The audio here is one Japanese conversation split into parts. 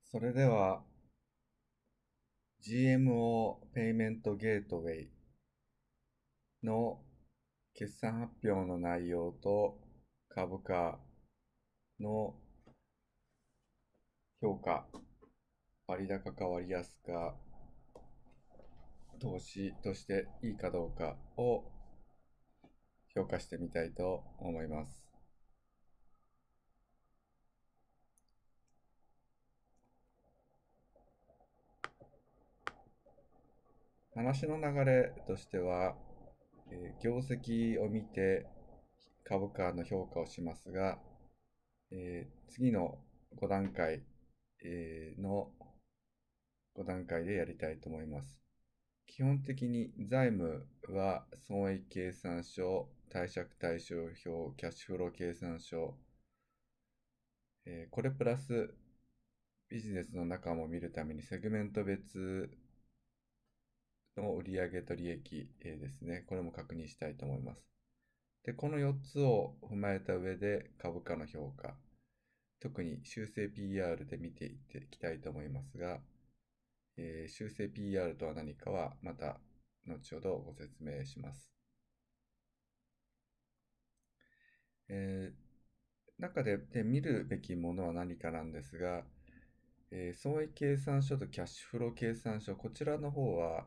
それでは GMO ペイメントゲートウェイの決算発表の内容と株価の評価、割高か割安か、投資としていいかどうかを評価してみたいと思います。話の流れとしては、業績を見て株価の評価をしますが、次の5段階、の5段階でやりたいと思います。基本的に財務は損益計算書、貸借対照表、キャッシュフロー計算書、これプラスビジネスの中も見るためにセグメント別の売上と利益ですね。これも確認したいと思います。で、この4つを踏まえた上で株価の評価、特に修正 PR で見ていきたいと思いますが、修正 PR とは何かはまた後ほどご説明します。中で見るべきものは何かなんですが、損益計算書とキャッシュフロー計算書、こちらの方は、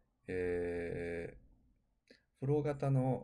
フロー型の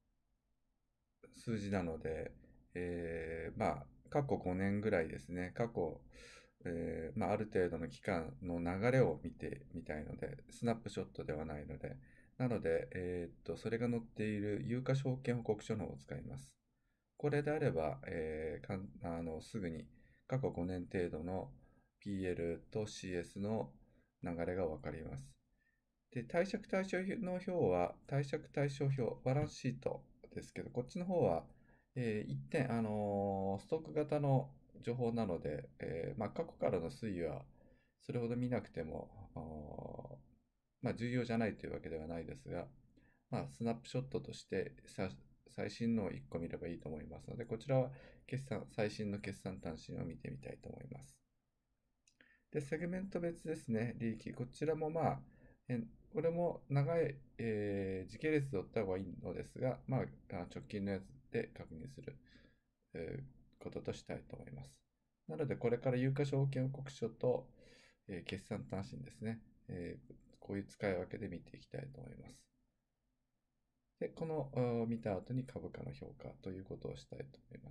数字なので、過去5年ぐらいですね、過去、ある程度の期間の流れを見てみたいので、スナップショットではないので、なので、それが載っている有価証券報告書の方を使います。これであれば、すぐに過去5年程度の PL と CS の流れがわかります。で、貸借対照の表は、貸借対照表、バランスシートですけど、こっちの方は、一点、ストック型の情報なので、過去からの推移はそれほど見なくても、重要じゃないというわけではないですが、スナップショットとして最新のを1個見ればいいと思いますので、こちらは最新の決算単身を見てみたいと思います。で、セグメント別ですね、利益。こちらもこれも長い、時系列で追った方がいいのですが、直近のやつで確認する、こととしたいと思います。なので、これから有価証券報告書と、決算単身ですね、こういう使い分けで見ていきたいと思います。で、この見た後に株価の評価ということをしたいと思います。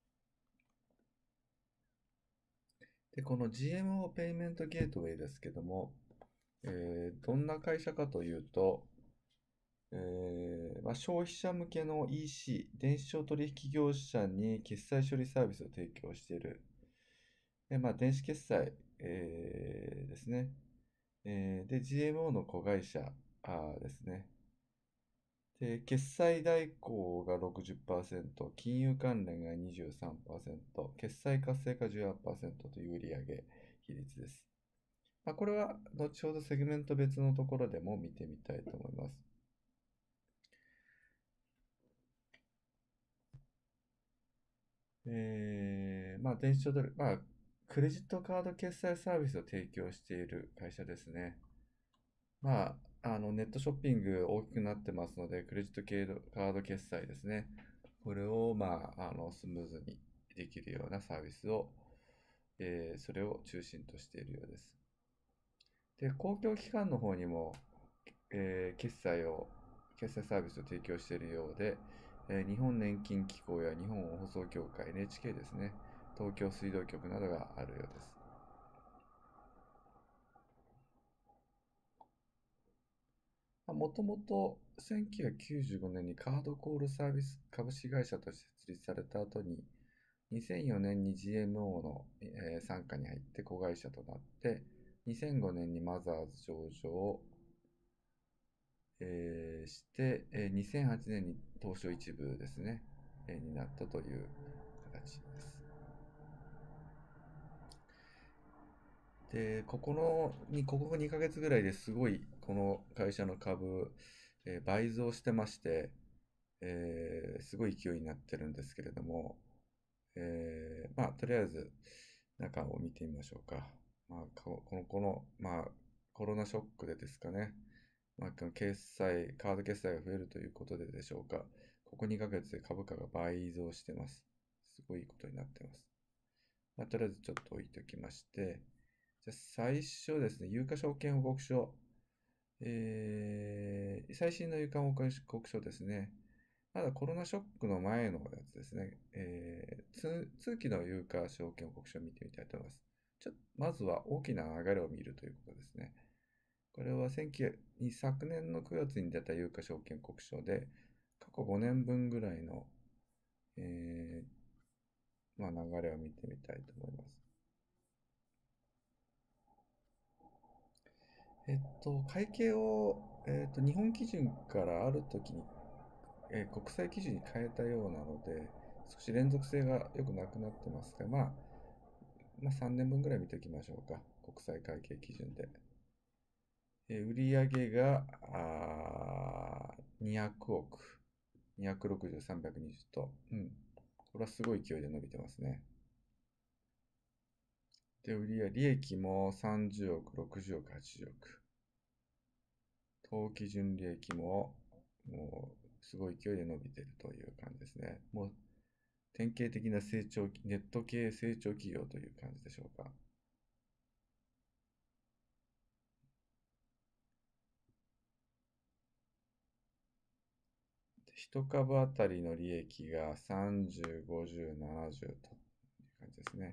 で、この GMO ペイメントゲートウェイですけども、どんな会社かというと、消費者向けの EC、電子商取引業者に決済処理サービスを提供している。で、電子決済、ですね。で、GMO の子会社ですね。で、決済代行が60%、金融関連が23%、決済活性化18%という売上比率です。これは後ほどセグメント別のところでも見てみたいと思います。電子書取り、クレジットカード決済サービスを提供している会社ですね。ネットショッピング大きくなってますので、クレジットカード決済ですね。これを、スムーズにできるようなサービスを、それを中心としているようです。で、公共機関の方にも、決済サービスを提供しているようで、日本年金機構や日本放送協会、NHK ですね、東京水道局などがあるようです。もともと1995年にカードコールサービス株式会社として設立された後に、2004年に GMO の、傘下に入って子会社となって、2005年にマザーズ上場して、2008年に東証一部ですね、になったという形です。で、ここ2ヶ月ぐらいですごい、この会社の株、倍増してまして、すごい勢いになってるんですけれども、とりあえず、 中を見てみましょうか。まあ、まあ、コロナショックでですかね。まあ、カード決済が増えるということででしょうか。ここ2ヶ月で株価が倍増してます。すごいことになってます。まあ、とりあえずちょっと置いておきまして、じゃあ最初ですね、有価証券報告書。最新の有価報告書ですね。まだコロナショックの前のやつですね。通期の有価証券報告書を見てみたいと思います。まずは大きな流れを見るということですね。これは昨年の9月に出た有価証券報告書で、過去5年分ぐらいの、まあ、流れを見てみたいと思います。会計を、日本基準からある時に、国際基準に変えたようなので、少し連続性が良くなくなってますが、まあ3年分ぐらい見ておきましょうか。国際会計基準で。売上が200億、260、320と、これはすごい勢いで伸びてますね。で、利益も30億、60億、80億。当期純利益も、もう、すごい勢いで伸びているという感じですね。もう、典型的なネット系成長企業という感じでしょうか。1株当たりの利益が30、50、70という感じですね。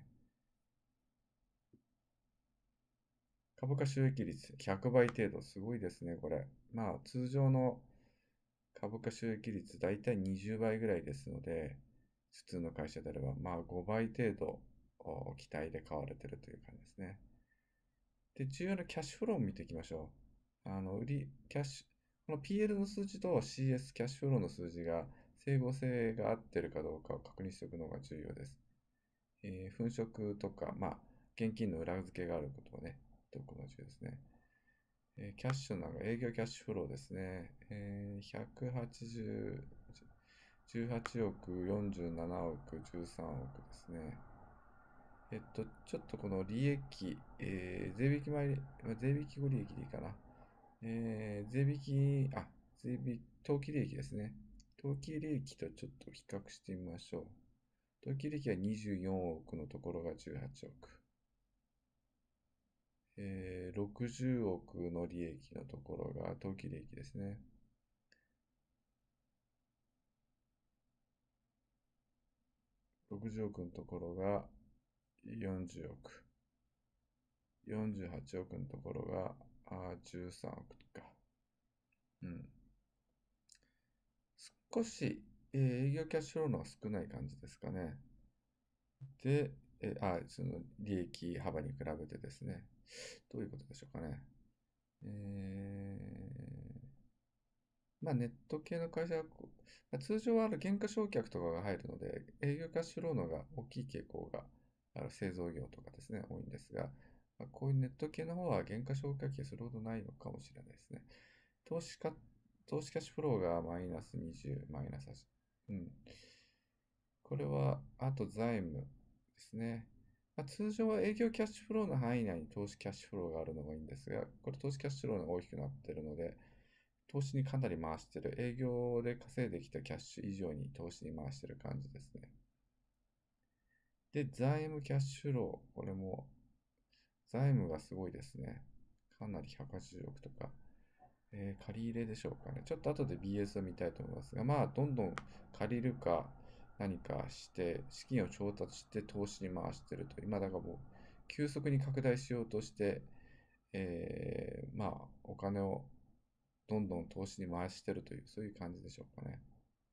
株価収益率100倍程度、すごいですね、これ。まあ、通常の株価収益率大体20倍ぐらいですので、普通の会社であれば、まあ5倍程度期待で買われているという感じですね。で、重要なキャッシュフローを見ていきましょう。この PL の数字と CS キャッシュフローの数字が整合性が合っているかどうかを確認しておくのが重要です。粉飾とか、まあ、現金の裏付けがあることをね、言っておくのが重要ですね。キャッシュ営業キャッシュフローですね。180、18億、47億、13億ですね。ちょっとこの利益、税引き税引き後利益でいいかな。当期利益ですね。当期利益とちょっと比較してみましょう。当期利益は24億のところが18億。60億の利益のところが当期利益ですね。60億のところが40億。48億のところが13億とか。うん。少し、営業キャッシュフローの方が少ない感じですかね。で、その利益幅に比べてですね。どういうことでしょうかね。まあ、ネット系の会社は通常は減価償却とかが入るので、営業キャッシュフローの方が大きい傾向が製造業とかですね、多いんですが、こういうネット系の方は減価償却費するほどないのかもしれないですね。投資キャッシュフローがマイナス20、マイナス8。うん。これは、あと財務ですね。通常は営業キャッシュフローの範囲内に投資キャッシュフローがあるのがいいんですが、これ投資キャッシュフローが大きくなっているので、投資にかなり回してる。営業で稼いできたキャッシュ以上に投資に回してる感じですね。で、財務キャッシュフロー。これも、財務がすごいですね。かなり180億とか。借り入れでしょうかね。ちょっと後で BS を見たいと思いますが、まあ、どんどん借りるか何かして、資金を調達して投資に回してると。今だからもう、急速に拡大しようとして、まあ、お金をどんどん投資に回してるという、そういう感じでしょうかね。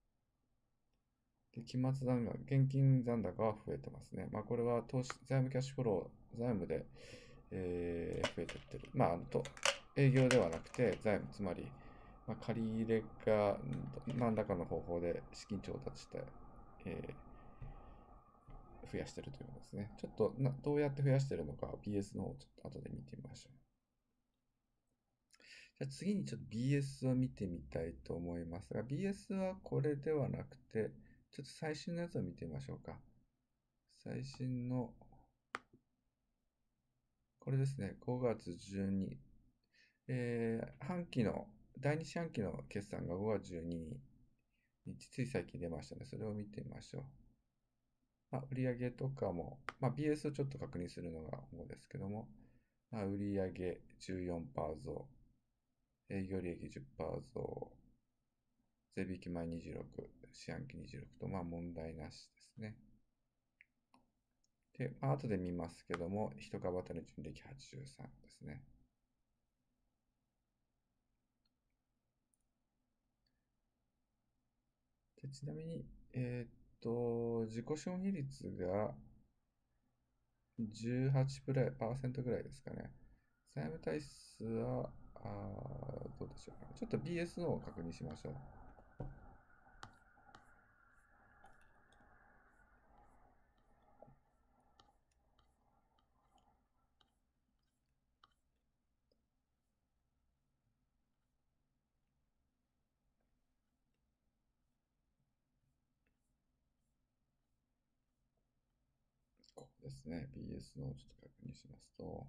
で、現金残高は増えてますね。まあ、これは財務キャッシュフロー、財務で、増えてってる。まあ、営業ではなくて、財務、つまり、借り入れが何らかの方法で資金調達して、増やしてるということですね。ちょっとどうやって増やしてるのか BS の方をちょっと後で見てみましょう。じゃあ次にちょっと BS を見てみたいと思いますが、BS はこれではなくて、ちょっと最新のやつを見てみましょうか。最新のこれですね、5月12、半期の、第2四半期の決算が5月12日、つい最近出ましたね。それを見てみましょう。売上とかも、BS をちょっと確認するのが主ですけども、売上14%増、営業利益10%増、税引き前26、四半期26と、問題なしですね。で、後で見ますけども、一株当たりの純利益83ですね。でちなみに、自己承認率が18%ぐらいですかね。債務体質は、どうでしょうかね。ちょっと BS のを確認しましょう。ここですね。BS のをちょっと確認しますと、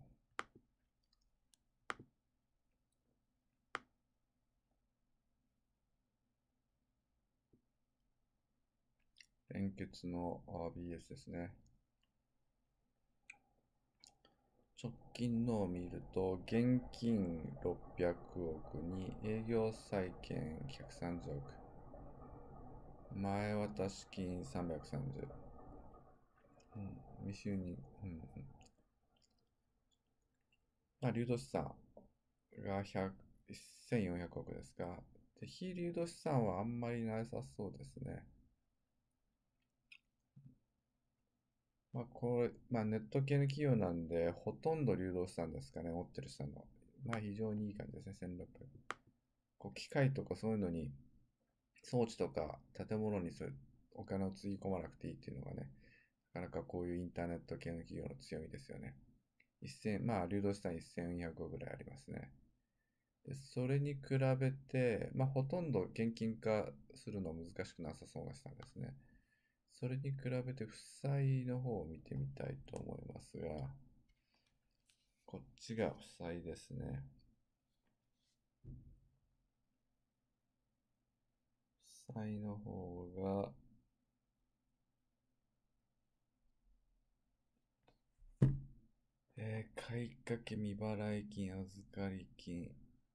連結の BS ですね。直近のを見ると、現金600億に営業債券130億。前渡し金330。未収入。流動資産が1400億ですが、で非流動資産はあんまりなさそうですね。これ、ネット系の企業なんで、ほとんど流動資産ですかね、持ってる資産の。非常にいい感じですね、1600。機械とかそういうのに、装置とか建物にそういうお金をつぎ込まなくていいっていうのがね、なかなかこういうインターネット系の企業の強みですよね。流動資産1400億ぐらいありますね。で、それに比べて、ほとんど現金化するのは難しくなさそうな資産ですね。それに比べて負債の方を見てみたいと思いますが、こっちが負債ですね。負債の方が、買掛未払金、預かり金、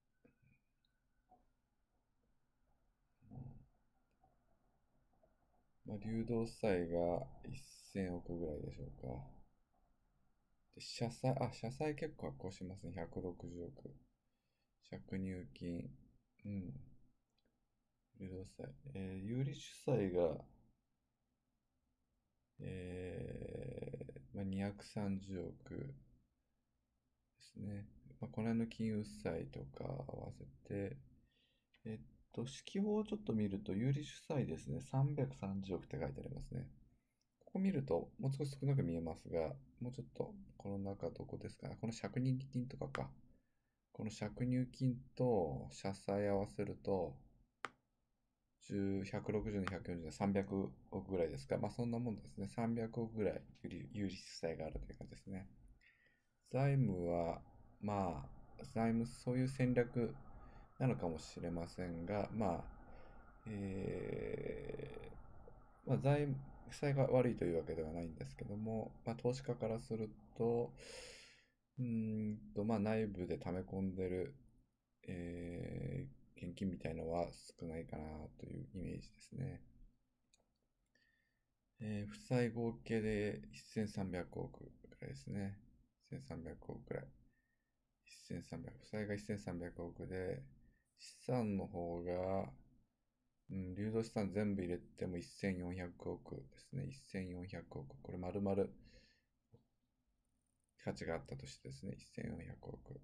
流動債が1000億ぐらいでしょうか。で、社債結構発行しますね。160億。借入金。うん。流動債。有利主債が、230億ですね。この辺の金融負債とか合わせて、指揮法をちょっと見ると、有利主債ですね。330億って書いてありますね。ここ見ると、もう少し少なく見えますが、もうちょっと、この中どこですかね。この借入金とかか。この借入金と社債合わせると、160の140の300億ぐらいですか。そんなもんですね。300億ぐらい有利負債があるという感じですね。財務は、そういう戦略なのかもしれませんが、財務負債が悪いというわけではないんですけども、投資家からすると、内部で溜め込んでる、現金みたいのは少ないかなというイメージですね。負債合計で1300億くらいですね。1300億くらい。1300、負債が1300億で、資産の方が、流動資産全部入れても1400億ですね。1400億。これ丸々価値があったとしてですね。1400億。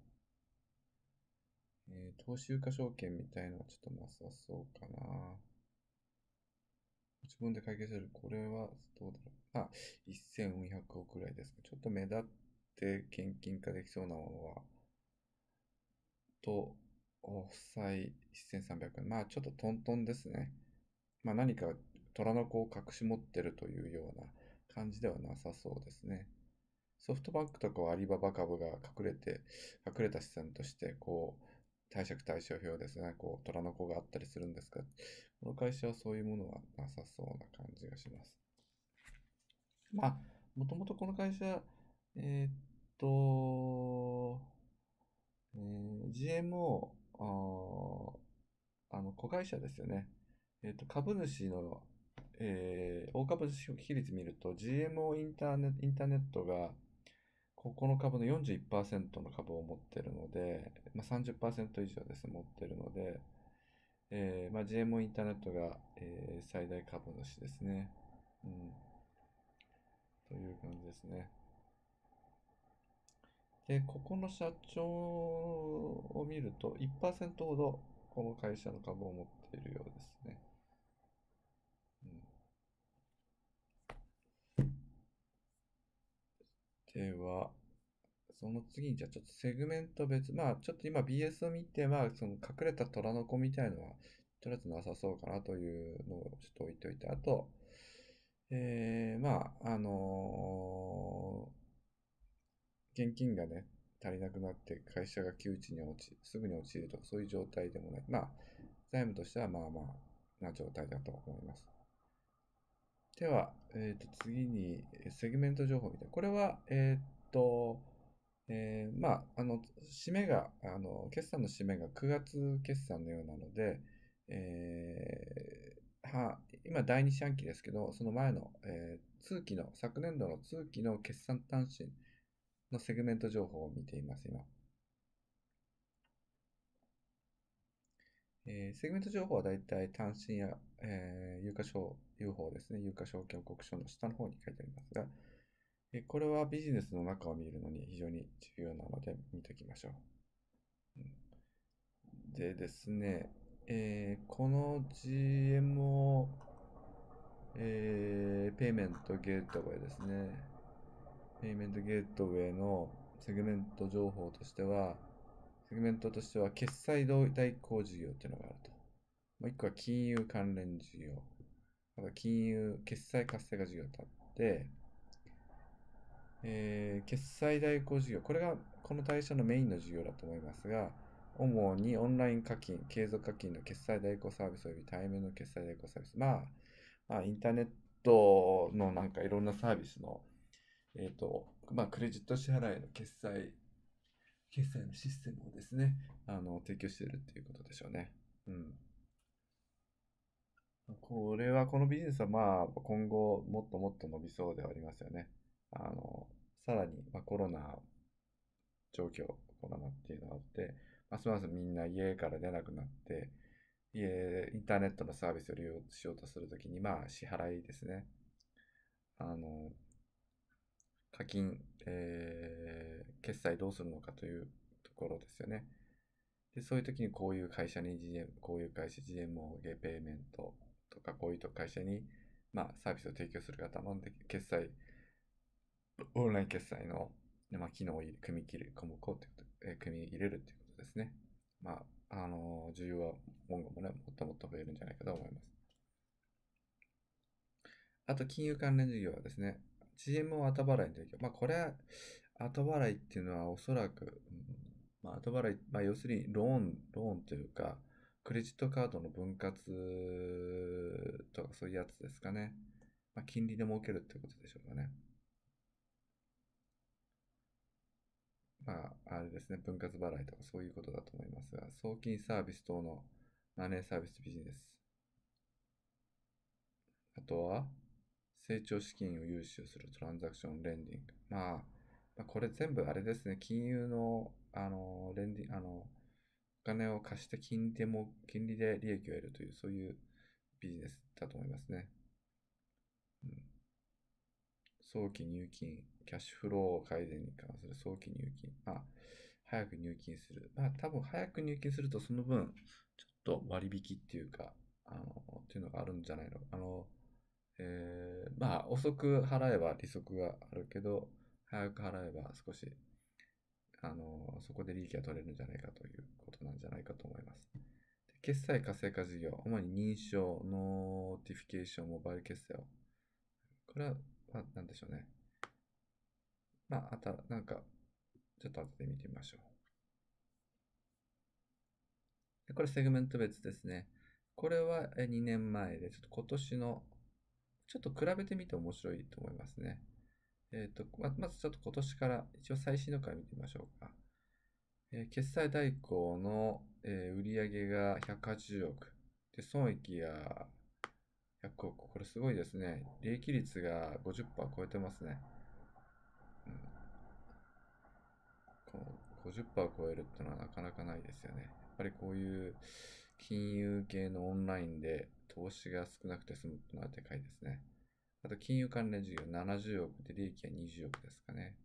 投資有価証券みたいのはちょっとなさそうかな。自分で会計する。これはどうだろう。1400億ぐらいですね。ちょっと目立って献金化できそうなものは、負債1300円。ちょっとトントンですね。何か虎の子を隠し持ってるというような感じではなさそうですね。 ソフトバンクとかはアリババ株が隠れた資産として、こう、貸借対照表ですね、こう、虎の子があったりするんですが、この会社はそういうものはなさそうな感じがします。まあ、もともとこの会社、えーっと、GMO、子会社ですよね。株主の、大株主比率見ると、GMO インターネットが、この株の41%の株を持っているので、まあ、30%以上ですね、持っているので、まあ、GMO インターネットが、最大株主ですね。うん、という感じですね。で、ここの社長を見ると、1%ほどこの会社の株を持っているようですね。うん、では、その次にじゃあちょっとセグメント別、まあちょっと今 BS を見て、まあその隠れた虎の子みたいのは、とりあえずなさそうかなというのをちょっと置いといて、あと、まあ現金がね、足りなくなって会社が窮地にすぐに陥るとかそういう状態でもない。まあ、財務としてはまあまあな状態だと思います。では、次にセグメント情報みたいな。これは、まあ、締めが、決算の締めが9月決算のようなので、今第2四半期ですけど、その前の、昨年度の通期の決算単身のセグメント情報を見ています、今。セグメント情報はだいたい単身や、有価証、UFO ですね、有価証券報告書の下の方に書いてありますが、これはビジネスの中を見るのに非常に重要なので見ておきましょう。でですね、この GMO、ペイメントゲートウェイですね。ペイメントゲートウェイのセグメント情報としては、セグメントとしては決済代行事業っていうのがあると。もう一個は金融関連事業。あと金融、決済活性化事業とあって、決済代行事業。これがこの会社のメインの事業だと思いますが、主にオンライン課金、継続課金の決済代行サービスおよび対面の決済代行サービス。インターネットのなんかいろんなサービスの、クレジット支払いの決済のシステムをですね、提供しているっていうことでしょうね。うん。このビジネスは今後もっともっと伸びそうではありますよね。あの、さらに、コロナっていうのがあって、ますますみんな家から出なくなって、インターネットのサービスを利用しようとするときに、支払いですね。あの、課金、決済どうするのかというところですよね。で、そういう時にこういう会社 GMO ゲペイメントとか、こういう会社に、サービスを提供する方のオンライン決済の、機能を組み切る、組むこうということ、組み入れるということですね。需要は今後もね、もっともっと増えるんじゃないかと思います。あと、金融関連事業はですね、GMO 後払いの提供。これは、後払いっていうのはおそらく、後払い、要するにローンというか、クレジットカードの分割とかそういうやつですかね。金利で儲けるってことでしょうかね。あれですね、分割払いとかそういうことだと思いますが、送金サービス等のマネーサービスビジネス。あとは、成長資金を融資するトランザクションレンディング。これ全部あれですね、金融の、レンディ、お金を貸して金利で利益を得るという、そういうビジネスだと思いますね。うん、早期入金、キャッシュフロー改善に関する早期入金。早く入金する。多分早く入金するとその分、ちょっと割引っていうか、っていうのがあるんじゃないの。遅く払えば利息があるけど、早く払えば少し、そこで利益が取れるんじゃないかということなんじゃないかと思います。決済活性化事業、主に認証、ノーティフィケーション、モバイル決済を。これは、何でしょうね。 まあ、なんか、ちょっと後で見てみましょう。でこれセグメント別ですね。これは2年前で、ちょっと今年の、ちょっと比べてみて面白いと思いますね。まずちょっと今年から一応最新のから見てみましょうか。決済代行の、売上が180億。で、損益が100億。これすごいですね。利益率が50%超えてますね。うん、この50%超えるってのはなかなかないですよね。やっぱりこういう金融系のオンラインで投資が少なくて済むってのはでかいですね。あと金融関連事業70億で利益は20億ですかね。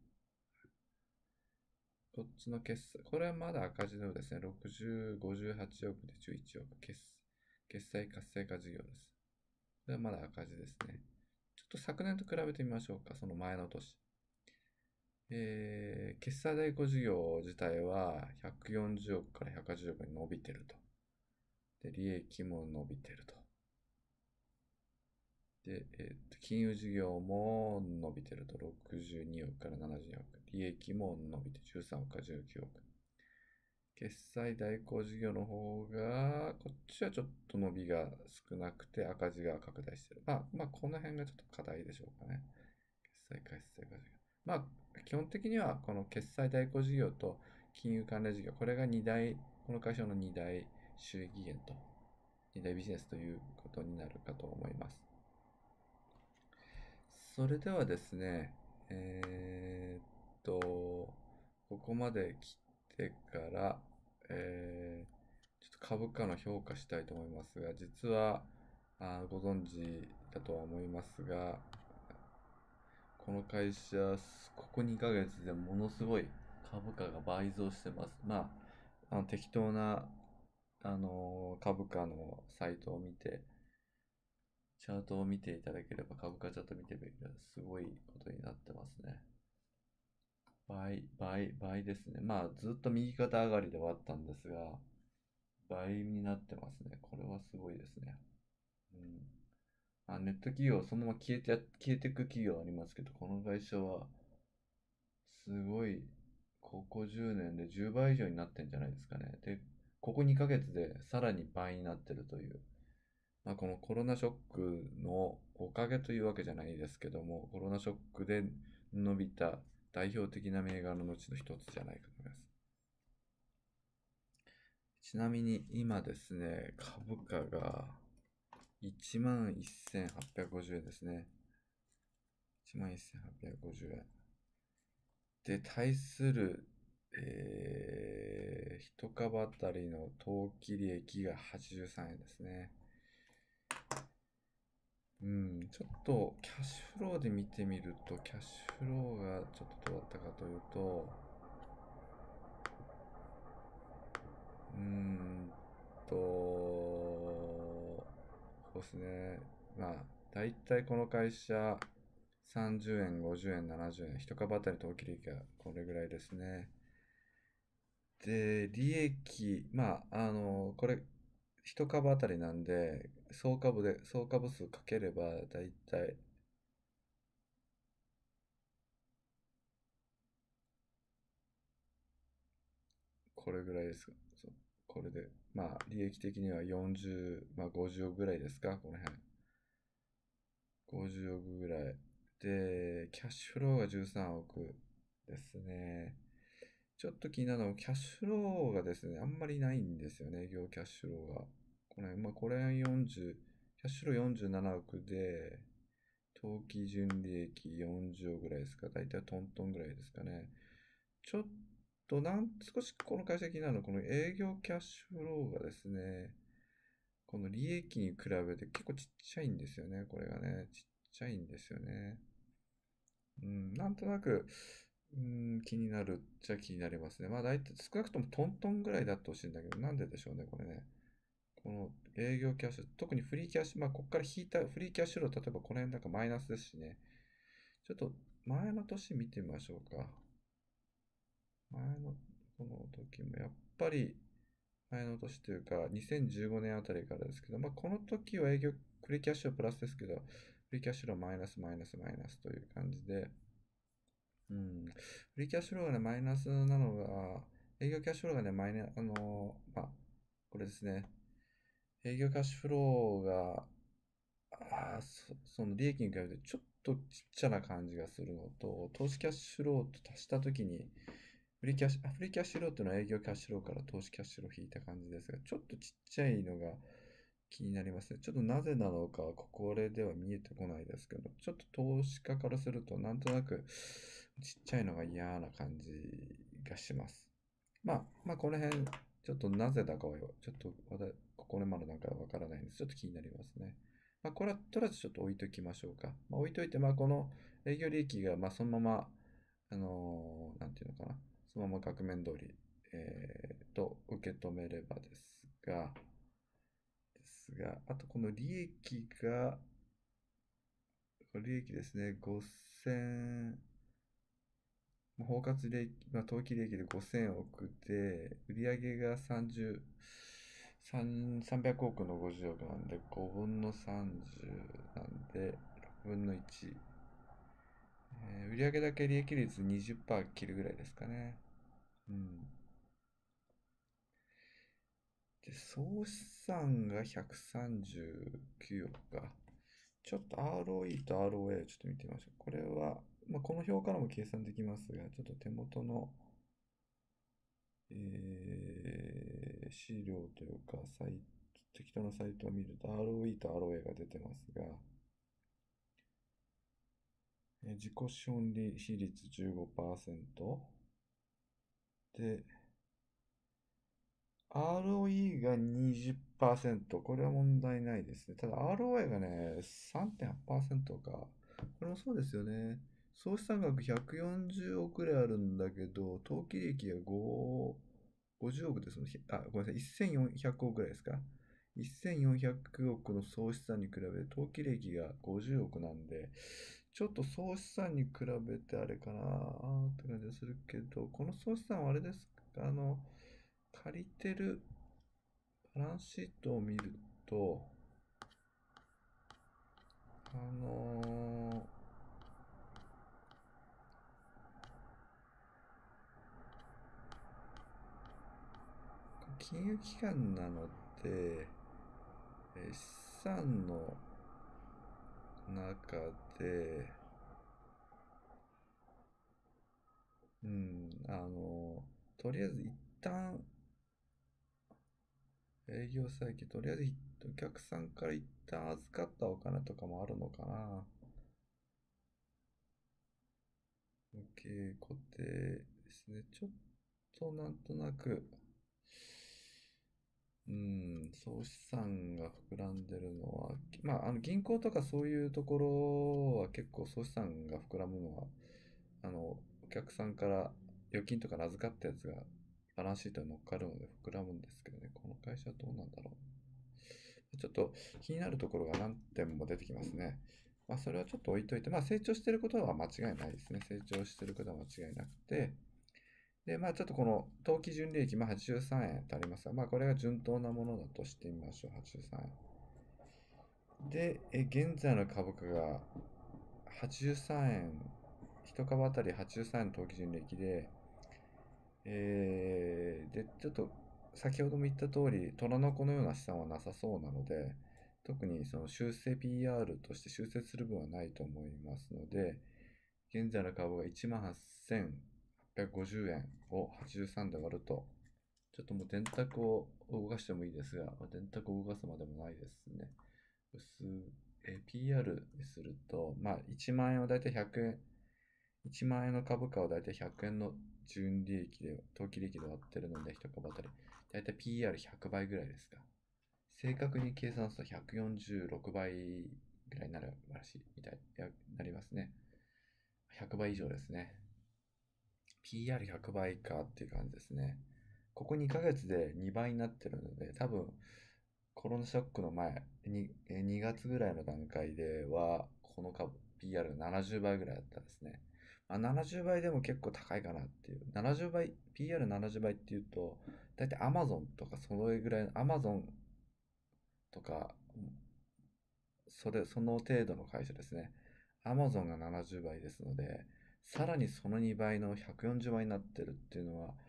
こっちの決済、これはまだ赤字のようですね。60、58億で11億。決済活性化事業です。これはまだ赤字ですね。ちょっと昨年と比べてみましょうか。その前の年。決済代行事業自体は140億から180億に伸びてると。で、利益も伸びてると。で、金融事業も伸びてると。62億から72億。利益も伸びて13億から19億。決済代行事業の方が、こっちはちょっと伸びが少なくて赤字が拡大してる。まあ、この辺がちょっと課題でしょうかね。決済活性化事業。まあ、基本的にはこの決済代行事業と金融関連事業、これが2大、この会社の2大収益源と、2大ビジネスということになるかと思います。それではですね、ここまで来てから、ちょっと株価の評価したいと思いますが、実はご存知だとは思いますが、この会社、ここ2ヶ月でものすごい株価が倍増してます。まあ、適当な、株価のサイトを見て、チャートを見ていただければ、株価チャート見てみれば、すごいことになってますね。倍ですね。まあ、ずっと右肩上がりではあったんですが、倍になってますね。これはすごいですね。うん。ネット企業、そのまま消えていく企業ありますけど、この会社は、すごい、ここ10年で10倍以上になってんじゃないですかね。で、ここ2ヶ月でさらに倍になってるという。まあ、このコロナショックのおかげというわけじゃないですけども、コロナショックで伸びた代表的な銘柄のうちの一つじゃないかと思います。ちなみに今ですね、株価が11,850円ですね。11,850円。で、対する、1株当たりの当期利益が83円ですね。うん、ちょっとキャッシュフローで見てみると、キャッシュフローがちょっとどうだったかというと、うーんそうですね。まあ、大体この会社、30円、50円、70円、1株当たり当期利益がこれぐらいですね。で、利益、まあ、これ、1株当たりなんで、総株数かければ、だいたい、これぐらいです。これで、まあ、利益的には40、まあ、50億ぐらいですか、この辺。50億ぐらい。で、キャッシュフローが13億ですね。ちょっと気になるのは、キャッシュフローがですね、あんまりないんですよね、営業キャッシュフローが。これ40、キャッシュフロー47億で、当期純利益40億ぐらいですか。だいたいトントンぐらいですかね。ちょっと少しこの会社気になるのは、この営業キャッシュフローがですね、この利益に比べて結構ちっちゃいんですよね。これがね、ちっちゃいんですよね。うん、なんとなく、気になるっちゃ気になりますね。まあ大体少なくともトントンぐらいだってほしいんだけど、なんででしょうね、これね。この営業キャッシュ、特にフリーキャッシュ、まあここから引いたフリーキャッシュロー、例えばこの辺なんかマイナスですしね。ちょっと前の年見てみましょうか。前のこの時もやっぱり前の年というか2015年あたりからですけど、まあこの時は営業フリーキャッシュはプラスですけど、フリーキャッシュローマイナスマイナスマイナスという感じで、 うん。フリーキャッシュフローがね、マイナスなのが、営業キャッシュフローがね、まあ、これですね。営業キャッシュフローが、その利益に比べてちょっとちっちゃな感じがするのと、投資キャッシュフローと足したときに、フリーキャッシュフローっていうのは営業キャッシュフローから投資キャッシュフローを引いた感じですが、ちょっとちっちゃいのが気になりますね。ちょっとなぜなのかはこれでは見えてこないですけど、ちょっと投資家からするとなんとなくちっちゃいのが嫌な感じがします。まあこの辺、ちょっとなぜだかはちょっとこれまでなんかわからないんです。ちょっと気になりますね。まあこれはとりあえずちょっと置いときましょうか。まあ置いといて、まあこの営業利益がそのまま、なんていうのかな。そのまま額面通り、受け止めればあとこの利益ですね、5000、包括利益、当期利益で5000億で、売上が300億の50億なんで、5分の30なんで、6分の1。売上だけ利益率20%切るぐらいですかね。うん。で、総資産が139億か。ちょっと ROE と ROA をちょっと見てみましょう。これは、この表からも計算できますが、ちょっと手元の、資料というか、適当なサイトを見ると ROE と ROA が出てますが、自己資本比率15%で、ROE が20%。これは問題ないですね。ただ ROI がね、3.8%か。これもそうですよね。総資産額140億くらいあるんだけど、当期利益が50億です。ごめんなさい。1400億くらいですか。1400億の総資産に比べて当期利益が50億なんで、ちょっと総資産に比べてあれかなって感じがするけど、この総資産はあれですか、借りてるバランスシートを見ると、あの金融機関なので、資産の中で、うん、とりあえず一旦営業再起、とりあえずお客さんから一旦預かったお金とかもあるのかな。固定ですね。ちょっとなんとなく、総資産が膨らんでるのは、銀行とかそういうところは結構総資産が膨らむのは、お客さんから預金とか預かったやつがバランスシートに乗っかるので膨らむんですけどね、この会社はどうなんだろう。ちょっと気になるところが何点も出てきますね。それはちょっと置いといて、成長してることは間違いないですね。成長してることは間違いなくて、で、ちょっとこの当期純利益、83円とありますが、これが順当なものだとしてみましょう。83円。で、現在の株価が83円、1株当たり83円の当期純利益で、で、ちょっと先ほども言った通り、虎の子のような資産はなさそうなので、特にその修正 PR として修正する分はないと思いますので、現在の株が18,850円を83で割ると、ちょっともう電卓を動かしてもいいですが、電卓を動かすまでもないですね。PR にすると、1万円をだいたい100円、1万円の株価をだいたい100円の純利益で、当期利益で割ってるので、1株当たり、だいたい PR100 倍ぐらいですか。正確に計算すると146倍ぐらいになるらしいみたい、なりますね。100倍以上ですね。PR100 倍かっていう感じですね。ここ2ヶ月で2倍になってるので、多分、コロナショックの前、2月ぐらいの段階では、この株、PR が70倍ぐらいだったんですね。70倍でも結構高いかなっていう。70倍、PR70 倍っていうと、だいたい Amazon とかそれぐらい、Amazon とか、その程度の会社ですね。Amazon が70倍ですので、 さらにその2倍の140倍になってるっていうのは、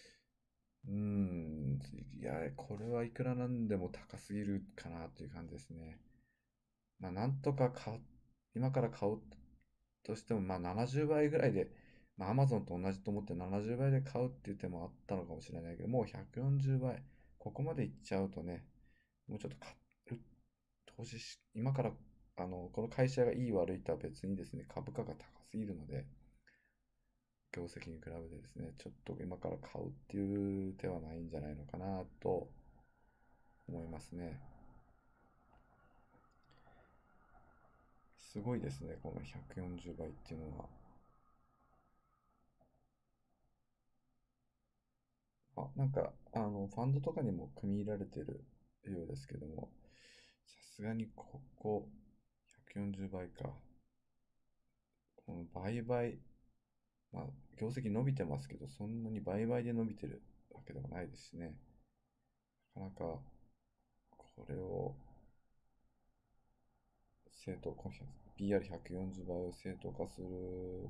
いや、これはいくらなんでも高すぎるかなという感じですね。まあ、なんとか今から買うとしても、まあ、70倍ぐらいで、まあ、Amazon と同じと思って70倍で買うっていう手もあったのかもしれないけど、もう140倍、ここまでいっちゃうとね、もうちょっと買う、今から、この会社がいい悪いとは別にですね、株価が高すぎるので、業績に比べてですね、ちょっと今から買うっていう手はないんじゃないのかなと思いますね。すごいですね、この140倍っていうのは。なんか、ファンドとかにも組み入れられているようですけども、さすがにここ140倍か。この倍々、まあ、業績伸びてますけど、そんなに倍々で伸びてるわけではないですしね。なかなか、これを正当化、PR140 倍を正当化する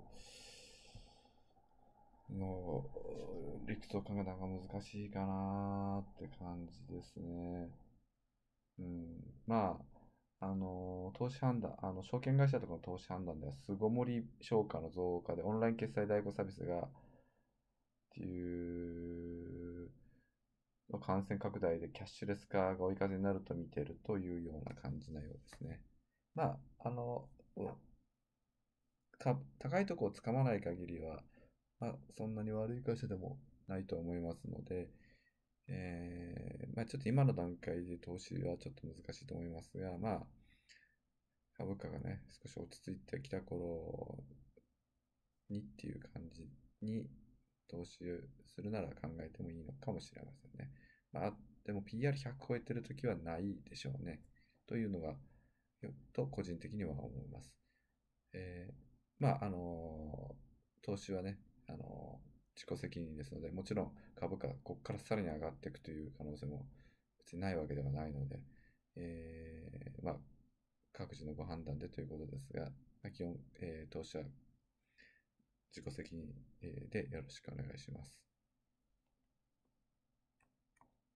の理屈を考えたのが難しいかなって感じですね。うん、まあ、投資判断、証券会社とかの投資判断では、巣ごもり消化の増加で、オンライン決済代行サービスが、っていうの感染拡大でキャッシュレス化が追い風になると見ているというような感じなようですね。まあ、高いところをつかまない限りは、まあ、そんなに悪い会社でもないと思いますので、まあ、ちょっと今の段階で投資はちょっと難しいと思いますが、まあ、株価がね、少し落ち着いてきた頃にっていう感じに投資するなら考えてもいいのかもしれませんね。まあ、でも PR100 超えてるときはないでしょうね。というのが、個人的には思います。まあ、投資はね、自己責任ですので、もちろん株価、ここからさらに上がっていくという可能性も別にないわけではないので、まあ、各自のご判断でということですが、基本、投資は自己責任でよろしくお願いします。